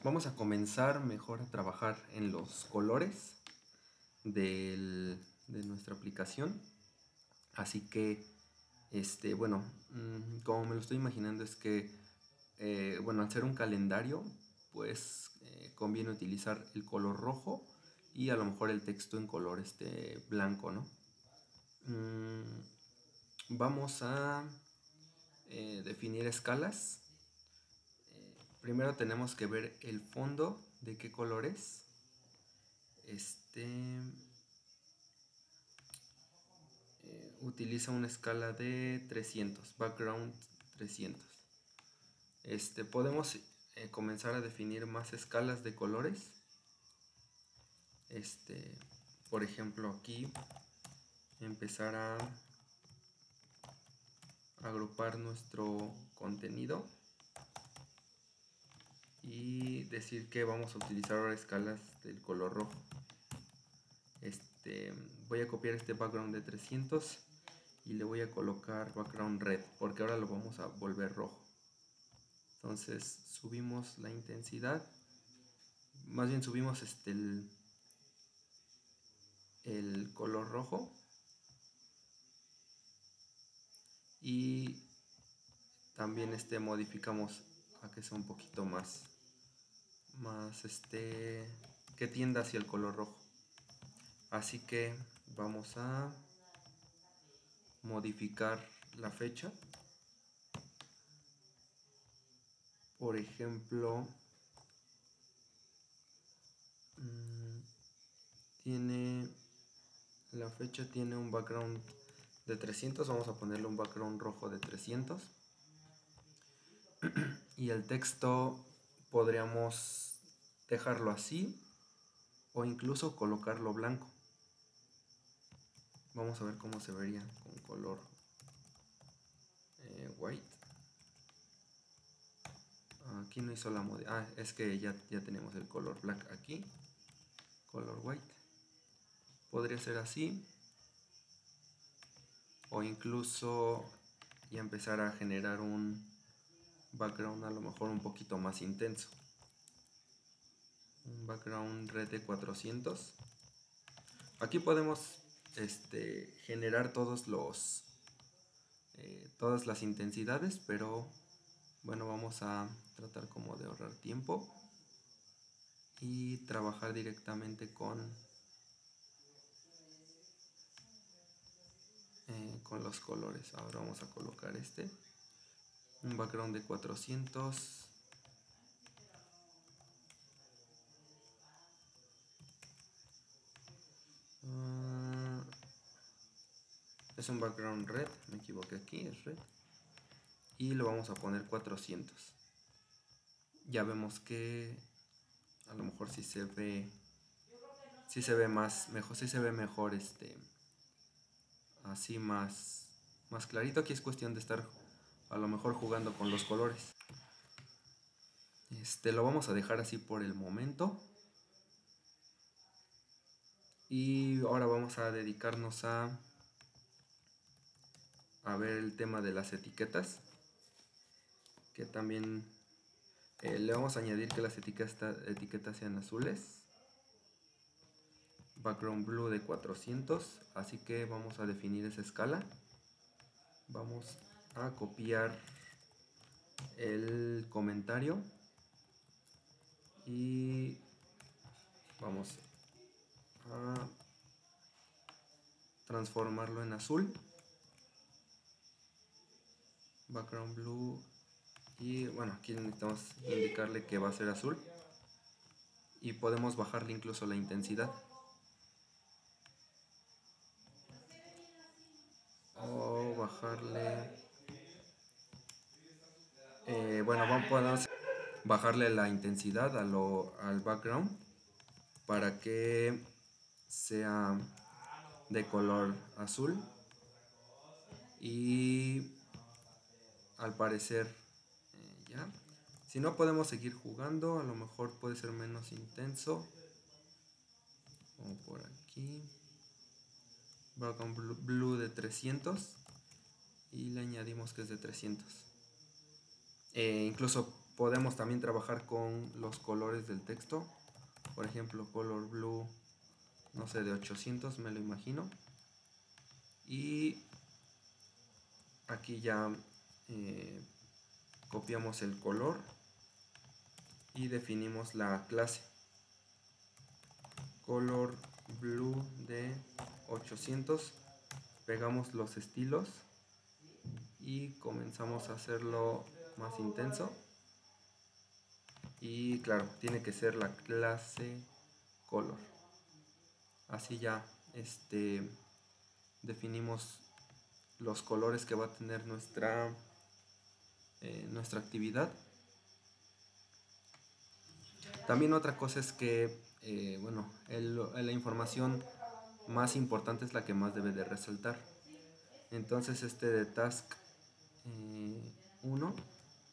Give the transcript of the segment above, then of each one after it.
Vamos a comenzar mejor a trabajar en los colores de nuestra aplicación. Así que, bueno, como me lo estoy imaginando es que, al ser un calendario, pues conviene utilizar el color rojo y a lo mejor el texto en color blanco, ¿no? Vamos a definir escalas. Primero tenemos que ver el fondo de qué color es. Utiliza una escala de 300, background 300. Podemos comenzar a definir más escalas de colores. Por ejemplo, aquí empezar a agrupar nuestro contenido y decir que vamos a utilizar ahora escalas del color rojo. Voy a copiar este background de 300 y le voy a colocar background red porque ahora lo vamos a volver rojo. Entonces subimos la intensidad, más bien subimos el color rojo y también modificamos a que sea un poquito más que tienda hacia el color rojo. Así que vamos a modificar la fecha. Por ejemplo, la fecha tiene un background de 300, vamos a ponerle un background rojo de 300. Y el texto podríamos dejarlo así o incluso colocarlo blanco. Vamos a ver cómo se vería con color white. Aquí no hizo la modificación. Es que ya tenemos el color black aquí. Color white. Podría ser así. O incluso ya empezar a generar un background a lo mejor un poquito más intenso. Un background red de 400. Aquí podemos generar todas las intensidades, pero bueno, vamos a tratar como de ahorrar tiempo y trabajar directamente con los colores. Ahora vamos a colocar un background de 400. Es un background red, me equivoqué aquí, es red. Y lo vamos a poner 400. Ya vemos que a lo mejor sí se ve mejor así más clarito. Aquí es cuestión de estar a lo mejor jugando con los colores. Lo vamos a dejar así por el momento. Y ahora vamos a dedicarnos a ver el tema de las etiquetas, que también le vamos a añadir que las etiquetas sean azules. Background blue de 400, así que vamos a definir esa escala. Vamos a copiar el comentario y vamos a transformarlo en azul. Background blue y bueno, aquí necesitamos indicarle que va a ser azul y podemos bajarle incluso la intensidad o bajarle podemos bajarle la intensidad al background para que sea de color azul y al parecer ya. Si no, podemos seguir jugando, a lo mejor puede ser menos intenso, como por aquí. Background blue de 300 y le añadimos que es de 300. Incluso Podemos también trabajar con los colores del texto. Por ejemplo, color blue, no sé, de 800 me lo imagino. Y aquí ya copiamos el color y definimos la clase. Color blue de 800. Pegamos los estilos y comenzamos a hacerlo más intenso. Y claro, tiene que ser la clase color. Así ya definimos los colores que va a tener nuestra actividad. También otra cosa es que bueno, la información más importante es la que más debe de resaltar. Entonces de task 1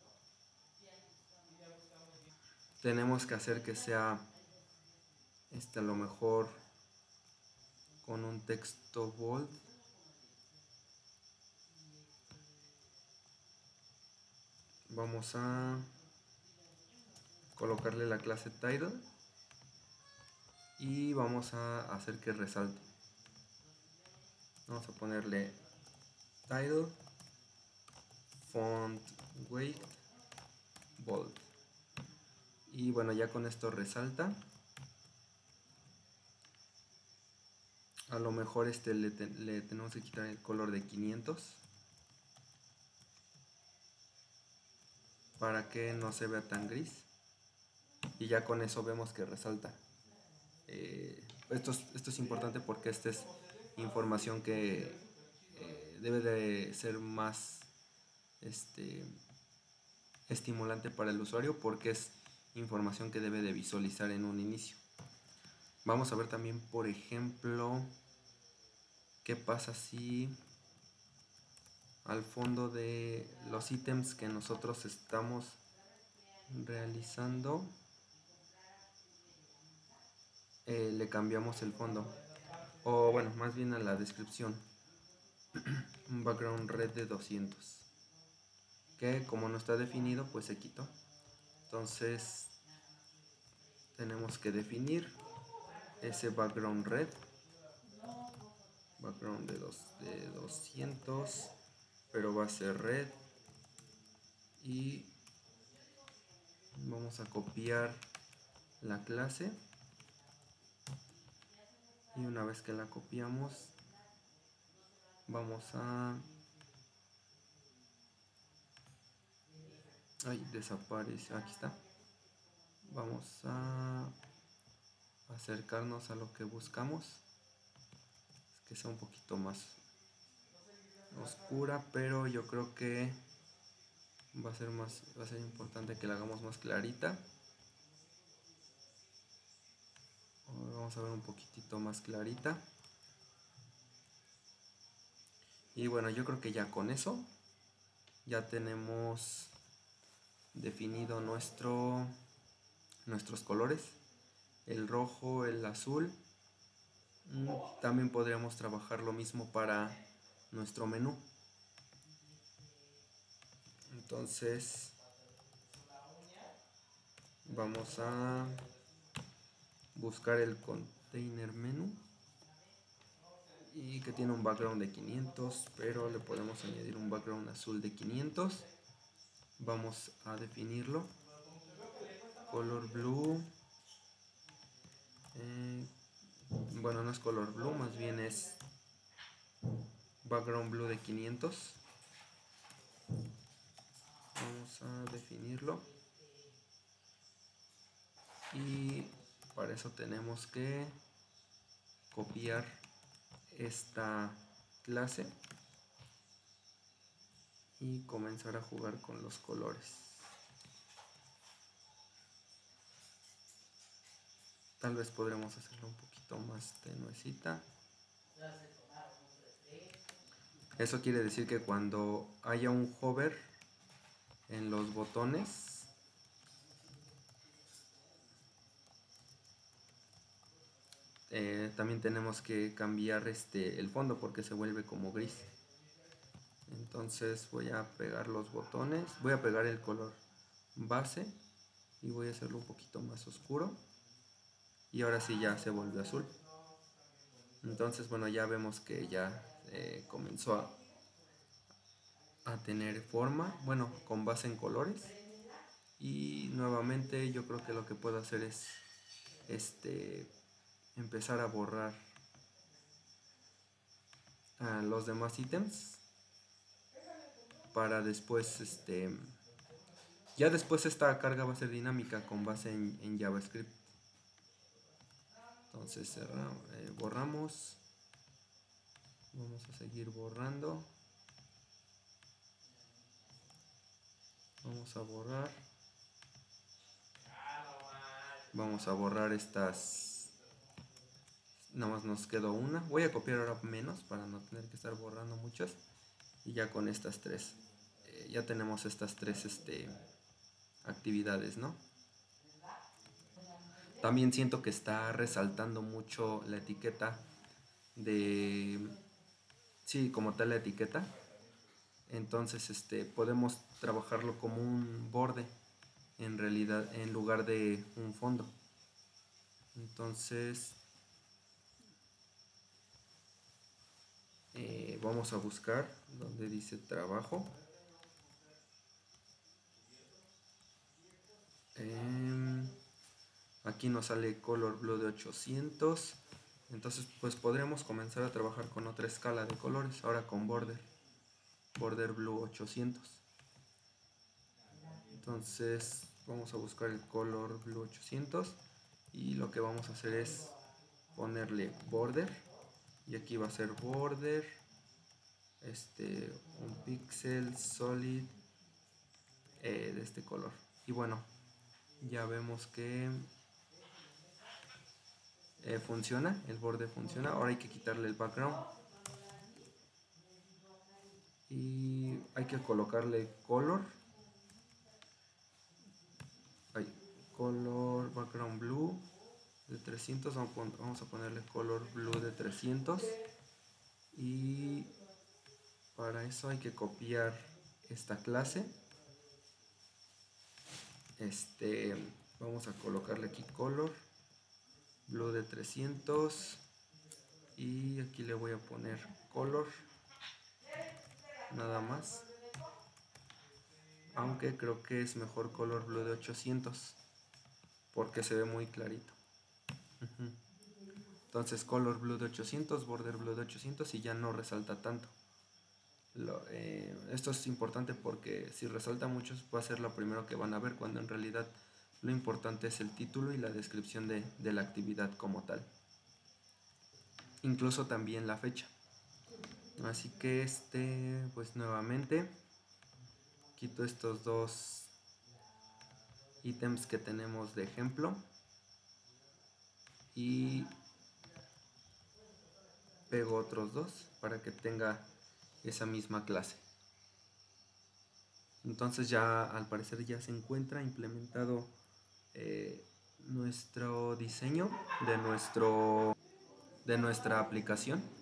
tenemos que hacer que sea a lo mejor con un texto bold. Vamos a colocarle la clase title y vamos a hacer que resalte. Vamos a ponerle title font weight bold. Y bueno, ya con esto resalta. A lo mejor le tenemos que quitar el color de 500 para que no se vea tan gris. Y ya con eso vemos que resalta. Esto es importante porque esta es información que debe de ser más estimulante para el usuario, porque es información que debe de visualizar en un inicio. Vamos a ver también, por ejemplo, qué pasa si al fondo de los ítems que nosotros estamos realizando le cambiamos el fondo, o bueno, más bien a la descripción. Un background red de 200, que como no está definido pues se quitó. Entonces tenemos que definir ese background red, background de 200, pero va a ser red. Y vamos a copiar la clase, y una vez que la copiamos vamos a... Ay, desaparece, aquí está. Vamos a acercarnos a lo que buscamos, que sea un poquito más oscura, pero yo creo que va a ser importante que la hagamos más clarita. Vamos a ver un poquitito más clarita. Y bueno, yo creo que ya con eso ya tenemos definido nuestros colores, el rojo, el azul. También podríamos trabajar lo mismo para nuestro menú. Entonces vamos a buscar el container menú, y que tiene un background de 500, pero le podemos añadir un background azul de 500. Vamos a definirlo, color blue, bueno, no es color blue, más bien es background blue de 500. Vamos a definirlo, y para eso tenemos que copiar esta clase y comenzar a jugar con los colores. Tal vez podremos hacerlo un poquito más tenuecita. Eso quiere decir que cuando haya un hover en los botones, también tenemos que cambiar el fondo, porque se vuelve como gris. Entonces voy a pegar los botones, voy a pegar el color base y voy a hacerlo un poquito más oscuro y ahora sí ya se volvió azul. Entonces bueno, ya vemos que ya comenzó a tener forma, bueno, con base en colores. Y nuevamente yo creo que lo que puedo hacer es empezar a borrar los demás ítems para después ya después esta carga va a ser dinámica con base en JavaScript. Entonces borramos, vamos a seguir borrando, vamos a borrar estas, nada más nos quedó una, voy a copiar ahora menos para no tener que estar borrando muchas y ya con estas tres, ya tenemos estas tres actividades, ¿no? También siento que está resaltando mucho la etiqueta de, sí, como tal la etiqueta. Entonces podemos trabajarlo como un borde en realidad en lugar de un fondo. Entonces vamos a buscar donde dice trabajo. Aquí nos sale color blue de 800. Entonces pues podremos comenzar a trabajar con otra escala de colores, ahora con border blue 800. Entonces vamos a buscar el color blue 800 y lo que vamos a hacer es ponerle border y aquí va a ser border un pixel solid de este color. Y bueno, ya vemos que funciona, el borde funciona. Ahora hay que quitarle el background y hay que colocarle color background blue de 300. Vamos a ponerle color blue de 300 y para eso hay que copiar esta clase. Vamos a colocarle aquí color blue de 300 y aquí le voy a poner color nada más, aunque creo que es mejor color blue de 800 porque se ve muy clarito. Entonces color blue de 800, border blue de 800 y ya no resalta tanto. Esto es importante porque si resalta mucho va a ser lo primero que van a ver, cuando en realidad lo importante es el título y la descripción de la actividad como tal, incluso también la fecha. Así que pues nuevamente quito estos dos ítems que tenemos de ejemplo y pego otros dos para que tenga esa misma clase. Entonces ya al parecer ya se encuentra implementado nuestro diseño de nuestra aplicación.